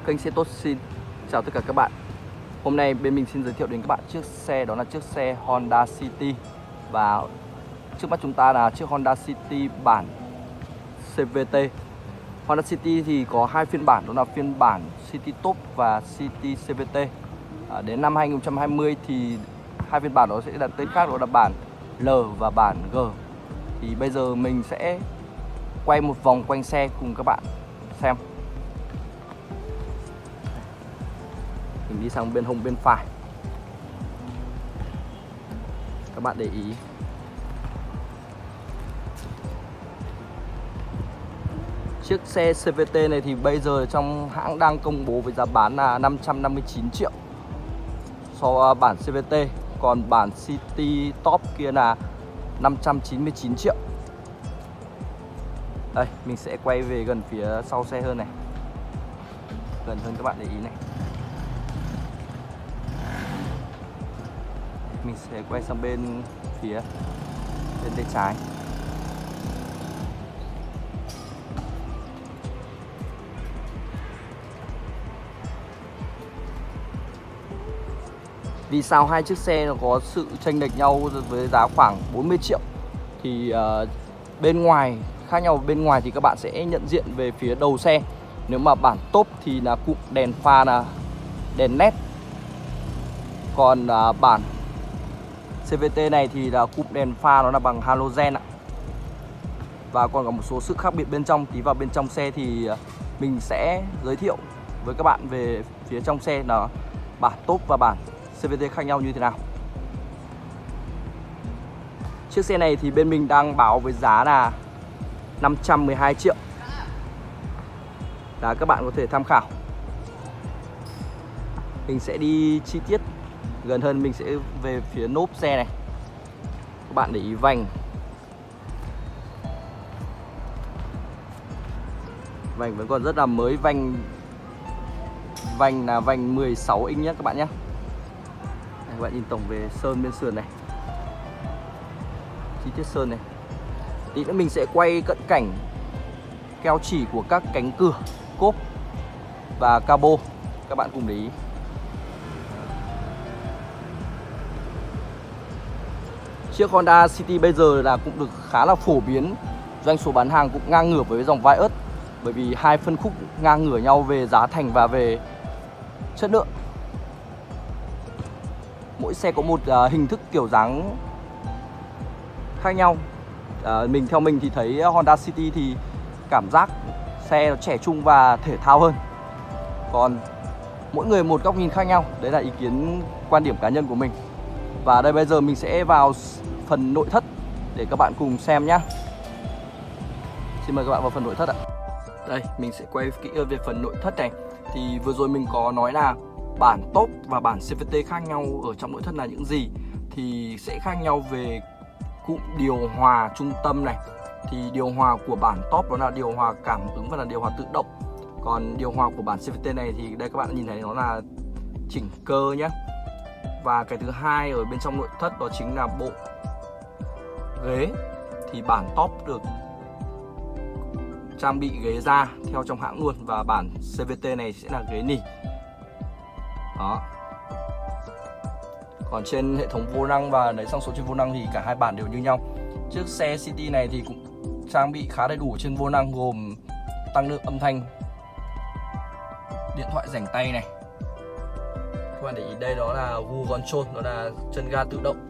Kênh Xe Tốt xin chào tất cả các bạn. Hôm nay bên mình xin giới thiệu đến các bạn chiếc xe, đó là chiếc xe Honda City. Và trước mắt chúng ta là chiếc Honda City bản CVT. Honda City thì có hai phiên bản, đó là phiên bản City Top và City CVT. Đến năm 2020 thì hai phiên bản đó sẽ đặt tên khác, đó là bản L và bản G. Thì bây giờ mình sẽ quay một vòng quanh xe cùng các bạn xem. Mình đi sang bên hông bên phải. Các bạn để ý. Chiếc xe CVT này thì bây giờ trong hãng đang công bố với giá bán là 559 triệu so bản CVT. Còn bản City Top kia là 599 triệu. Đây, mình sẽ quay về gần phía sau xe hơn này. Gần hơn các bạn để ý này. Mình sẽ quay sang bên tay trái. Vì sao hai chiếc xe nó có sự chênh lệch nhau với giá khoảng 40 triệu thì bên ngoài khác nhau. Bên ngoài thì các bạn sẽ nhận diện về phía đầu xe. Nếu mà bản top thì là cụm đèn pha là đèn LED. Còn bản CVT này thì là cụm đèn pha nó là bằng halogen ạ. Và còn có một số sự khác biệt bên trong. Tí vào bên trong xe thì mình sẽ giới thiệu với các bạn về phía trong xe là bản top và bản CVT khác nhau như thế nào. Chiếc xe này thì bên mình đang báo với giá là 512 triệu. Là các bạn có thể tham khảo. Mình sẽ đi chi tiết gần hơn, mình sẽ về phía nốp xe này. Các bạn để ý vành. Vành vẫn còn rất là mới, vành là vành 16 inch nhé các bạn nhé. Các bạn nhìn tổng về sơn bên sườn này. Chi tiết sơn này. Tí nữa mình sẽ quay cận cảnh keo chỉ của các cánh cửa, cốp và cabo. Các bạn cùng để ý. Chiếc Honda City bây giờ là cũng được khá là phổ biến. Doanh số bán hàng cũng ngang ngửa với dòng Vios. Bởi vì hai phân khúc ngang ngửa nhau về giá thành và về chất lượng. Mỗi xe có một hình thức kiểu dáng khác nhau. Theo mình thì thấy Honda City thì cảm giác xe nó trẻ trung và thể thao hơn. Còn mỗi người một góc nhìn khác nhau. Đấy là ý kiến quan điểm cá nhân của mình. Và đây bây giờ mình sẽ vào phần nội thất để các bạn cùng xem nhé. Xin mời các bạn vào phần nội thất ạ. Đây, mình sẽ quay kỹ về phần nội thất này. Thì vừa rồi mình có nói là bản top và bản CVT khác nhau ở trong nội thất là những gì. Thì sẽ khác nhau về cụm điều hòa trung tâm này. Thì điều hòa của bản top đó là điều hòa cảm ứng và là điều hòa tự động. Còn điều hòa của bản CVT này thì đây các bạn nhìn thấy nó là chỉnh cơ nhé. Và cái thứ hai ở bên trong nội thất đó chính là bộ ghế. Thì bản top được trang bị ghế da theo trong hãng luôn. Và bản CVT này sẽ là ghế nỉ. Đó. Còn trên hệ thống vô năng và lấy xăng số trên vô năng thì cả hai bản đều như nhau. Chiếc xe City này thì cũng trang bị khá đầy đủ trên vô năng, gồm tăng lượng âm thanh, điện thoại rảnh tay này. Các bạn để ý đây, đó là Cruise Control, đó là chân ga tự động.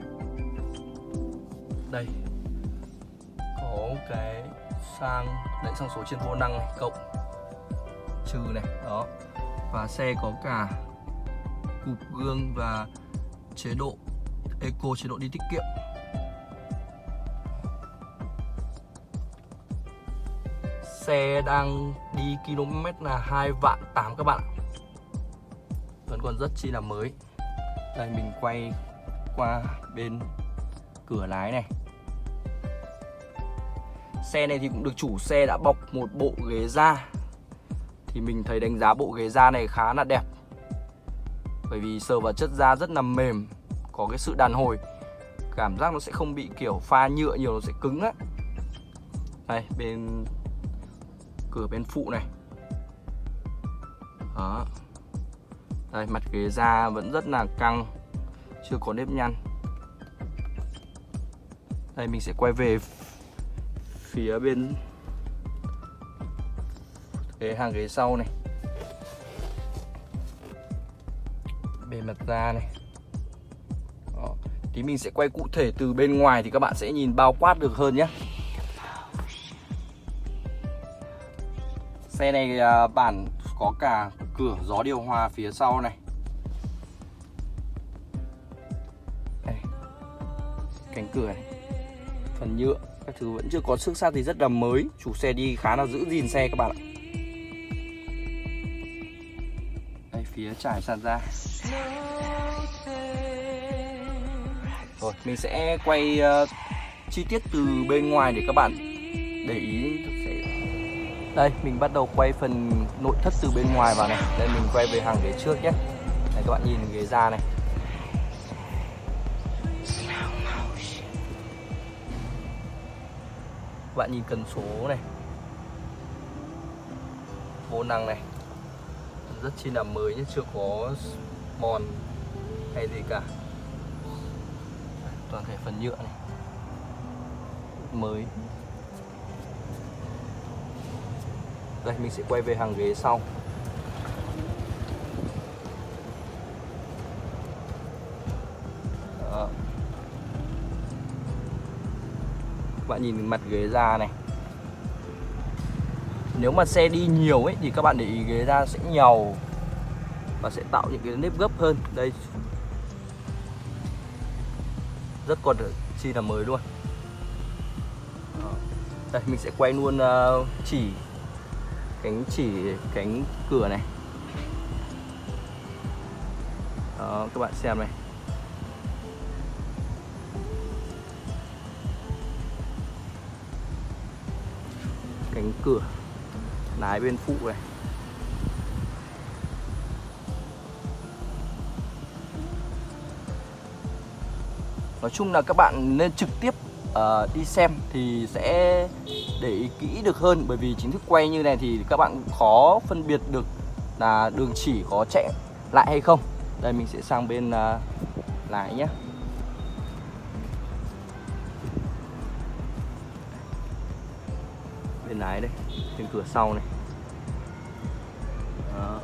Đây có cái sang đẩy sang số trên vô năng này, cộng trừ này, đó. Và xe có cả cụp gương và chế độ Eco, chế độ đi tiết kiệm. Xe đang đi km là 2.800.000 các bạn ạ. Vẫn còn rất chi là mới. Đây mình quay qua bên cửa lái này. Xe này thì cũng được chủ xe đã bọc một bộ ghế da. Thì mình thấy đánh giá bộ ghế da này khá là đẹp. Bởi vì sờ vào chất da rất là mềm, có cái sự đàn hồi. Cảm giác nó sẽ không bị kiểu pha nhựa nhiều, nó sẽ cứng á. Đây bên cửa bên phụ này. Đó. Đây, mặt ghế da vẫn rất là căng, chưa có nếp nhăn. Đây mình sẽ quay về phía bên hàng ghế sau này, bề mặt da này. Đó. Thì mình sẽ quay cụ thể từ bên ngoài thì các bạn sẽ nhìn bao quát được hơn nhé. Xe này bản có cả cửa gió điều hòa phía sau này. Đây. Cánh cửa này, phần nhựa các thứ vẫn chưa có xước sát thì rất là mới. Chủ xe đi khá là giữ gìn xe các bạn ạ. Đây, phía trải sàn da. Rồi mình sẽ quay chi tiết từ bên ngoài để các bạn để ý. Đây mình bắt đầu quay phần nội thất từ bên ngoài vào này. Đây mình quay về hàng ghế trước nhé. Đây các bạn nhìn ghế da này. Các bạn nhìn cần số này, vô năng này, rất chi là mới nhé, chưa có mòn hay gì cả. Toàn thể phần nhựa này mới. Đây mình sẽ quay về hàng ghế sau. Đó. Các bạn nhìn mặt ghế da này. Nếu mà xe đi nhiều ấy thì các bạn để ý ghế da sẽ nhàu và sẽ tạo những cái nếp gấp hơn. Đây rất còn chi là mới luôn. Đó. Đây mình sẽ quay luôn chỉ cánh cửa này. Đó, các bạn xem này. Cánh cửa, lái bên phụ này. Nói chung là các bạn nên trực tiếp đi xem thì sẽ để ý kỹ được hơn. Bởi vì chính thức quay như này thì các bạn khó phân biệt được là đường chỉ có chạy lại hay không. Đây mình sẽ sang bên lái nhé. Bên lái đây, bên cửa sau này. Đó.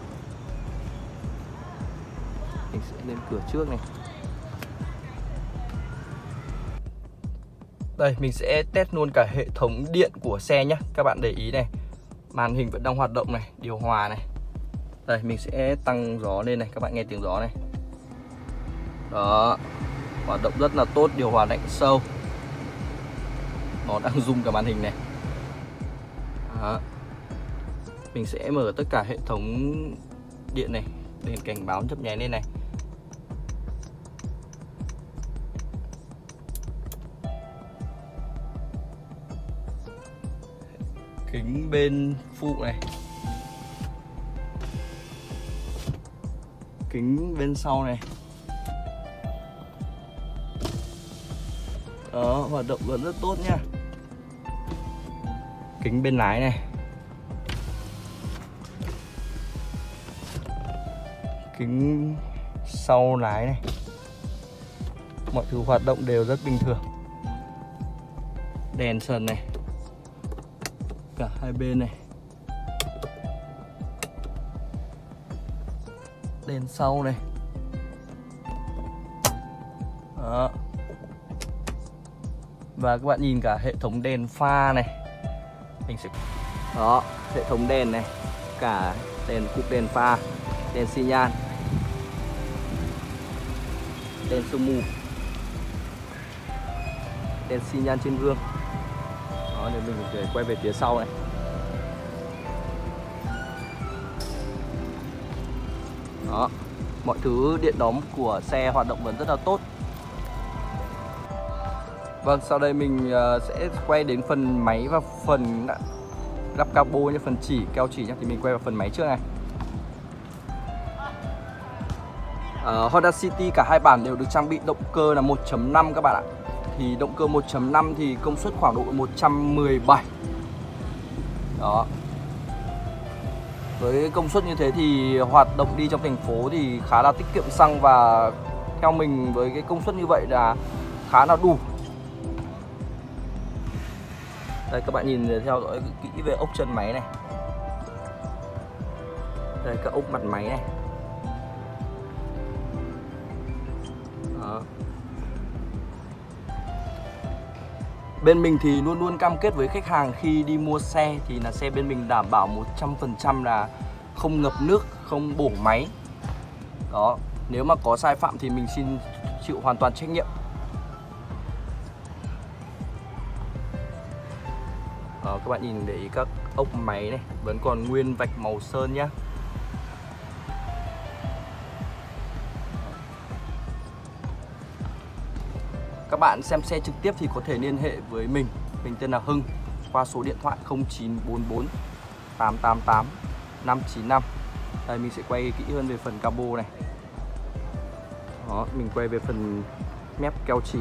Mình sẽ lên cửa trước này. Đây mình sẽ test luôn cả hệ thống điện của xe nhé. Các bạn để ý này, màn hình vẫn đang hoạt động này, điều hòa này. Đây mình sẽ tăng gió lên này, các bạn nghe tiếng gió này. Đó, hoạt động rất là tốt, điều hòa lạnh sâu. Nó đang rung cả màn hình này. Đó. Mình sẽ mở tất cả hệ thống điện này, đèn cảnh báo chớp nháy lên này. Kính bên phụ này, kính bên sau này. Đó, hoạt động vẫn rất tốt nha. Kính bên lái này, kính sau lái này, mọi thứ hoạt động đều rất bình thường. Đèn sần này, cả hai bên này, đèn sau này. Đó. Và các bạn nhìn cả hệ thống đèn pha này. Mình sẽ... Đó, hệ thống đèn này, cả đèn cụp đèn pha, đèn xi nhan, đèn sương mù, đèn xi nhan trên gương. Đó, để mình sẽ quay về phía sau này. Đó, mọi thứ điện đóm của xe hoạt động vẫn rất là tốt. Vâng, sau đây mình sẽ quay đến phần máy và phần lắp capo như phần chỉ, keo chỉ nhé. Thì mình quay vào phần máy trước này. Honda City cả hai bản đều được trang bị động cơ là 1.5 các bạn ạ. Thì động cơ 1.5 thì công suất khoảng độ 117. Đó. Với công suất như thế thì hoạt động đi trong thành phố thì khá là tiết kiệm xăng, và theo mình với cái công suất như vậy là khá là đủ. Đây các bạn nhìn theo dõi kỹ về ốc chân máy này. Đây các ốc mặt máy này. Đó. Bên mình thì luôn luôn cam kết với khách hàng khi đi mua xe thì là xe bên mình đảm bảo 100% là không ngập nước, không bổ máy. Đó, nếu mà có sai phạm thì mình xin chịu hoàn toàn trách nhiệm. Đó, các bạn nhìn để ý các ốc máy này vẫn còn nguyên vạch màu sơn nhá. Các bạn xem xe trực tiếp thì có thể liên hệ với mình. Mình tên là Hưng qua số điện thoại 0944 888 595. Đây mình sẽ quay kỹ hơn về phần cabo này. Đó, mình quay về phần mép keo chỉ.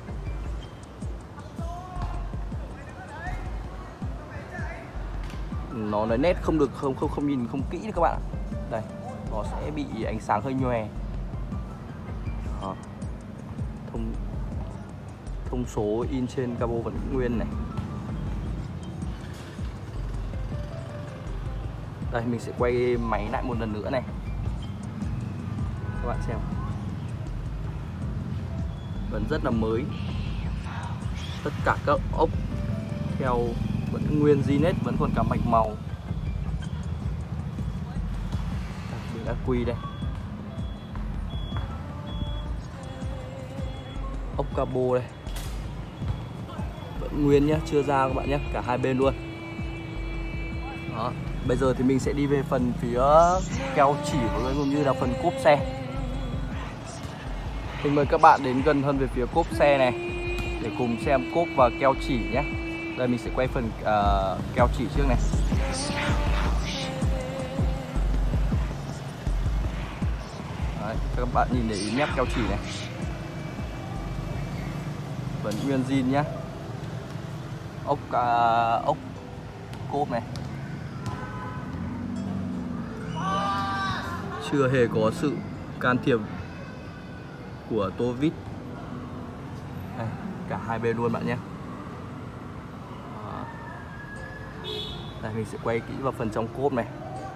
Nó nói nét không được, không nhìn không kỹ nữa các bạn ạ. Đây, nó sẽ bị ánh sáng hơi nhòe. Đó. Thông số in trên cabo vẫn nguyên này. Đây mình sẽ quay máy lại một lần nữa này. Các bạn xem. Vẫn rất là mới. Tất cả các ốc theo vẫn nguyên zin hết, vẫn còn cả mạch màu. Mình đã quy đây. Ốc cabo đây. Vẫn nguyên nhá, chưa ra các bạn nhé, cả hai bên luôn. Đó. Bây giờ thì mình sẽ đi về phần phía keo chỉ cũng như là phần cốp xe. Mình mời các bạn đến gần hơn về phía cốp xe này để cùng xem cốp và keo chỉ nhé. Đây mình sẽ quay phần keo chỉ trước này. Đấy, các bạn nhìn để ý mép keo chỉ này. Vẫn nguyên zin nhá. Ốc cốp này chưa hề có sự can thiệp của tô vít. Đây, cả hai bên luôn bạn nhé. Đó. Đây mình sẽ quay kỹ vào phần trong cốp này.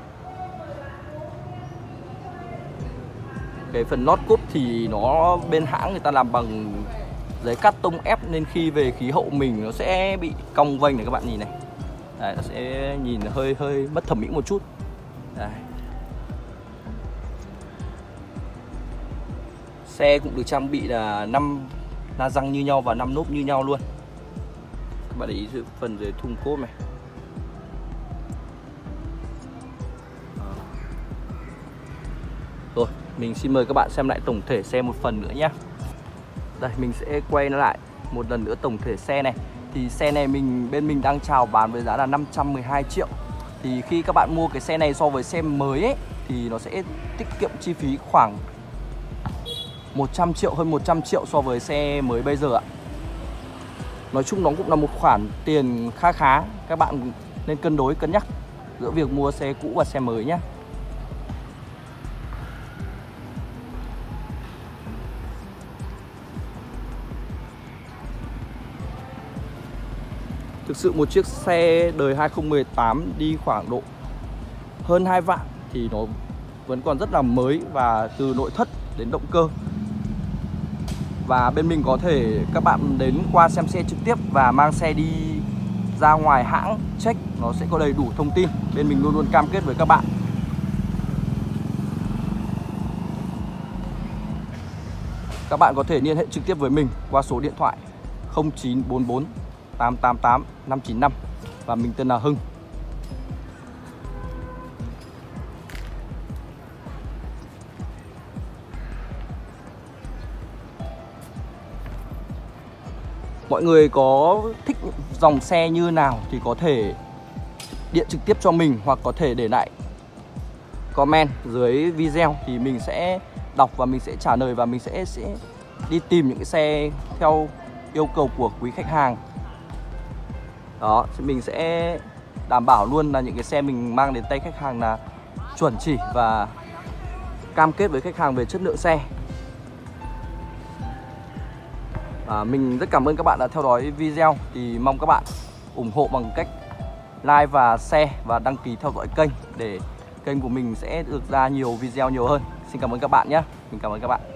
Cái phần lót cốp thì nó bên hãng người ta làm bằng giấy cắt tông ép, nên khi về khí hậu mình nó sẽ bị cong vênh này các bạn nhìn này. Đấy, nó sẽ nhìn hơi mất thẩm mỹ một chút. Đây. Xe cũng được trang bị là 5 la răng như nhau và 5 nốp như nhau luôn. Các bạn để ý phần dưới thùng cốp này. Rồi, mình xin mời các bạn xem lại tổng thể xe một phần nữa nhé. Đây, mình sẽ quay nó lại một lần nữa tổng thể xe này. Thì xe này bên mình đang chào bán với giá là 512 triệu. Thì khi các bạn mua cái xe này so với xe mới ấy, thì nó sẽ tiết kiệm chi phí khoảng 100 triệu, hơn 100 triệu so với xe mới bây giờ ạ. Nói chung nó cũng là một khoản tiền khá. Các bạn nên cân nhắc giữa việc mua xe cũ và xe mới nhé. Thực sự một chiếc xe đời 2018 đi khoảng độ hơn 2 vạn thì nó vẫn còn rất là mới, và từ nội thất đến động cơ. Và bên mình có thể các bạn đến qua xem xe trực tiếp và mang xe đi ra ngoài hãng check, nó sẽ có đầy đủ thông tin. Bên mình luôn luôn cam kết với các bạn. Các bạn có thể liên hệ trực tiếp với mình qua số điện thoại 0944 888 595. Và mình tên là Hưng. Mọi người có thích dòng xe như nào thì có thể điện trực tiếp cho mình, hoặc có thể để lại comment dưới video thì mình sẽ đọc và mình sẽ trả lời, và mình sẽ đi tìm những cái xe theo yêu cầu của quý khách hàng. Đó, mình sẽ đảm bảo luôn là những cái xe mình mang đến tay khách hàng là chuẩn chỉ và cam kết với khách hàng về chất lượng xe. Mình rất cảm ơn các bạn đã theo dõi video. Thì mong các bạn ủng hộ bằng cách like và share và đăng ký theo dõi kênh để kênh của mình sẽ được ra nhiều video nhiều hơn. Xin cảm ơn các bạn nhé. Mình cảm ơn các bạn.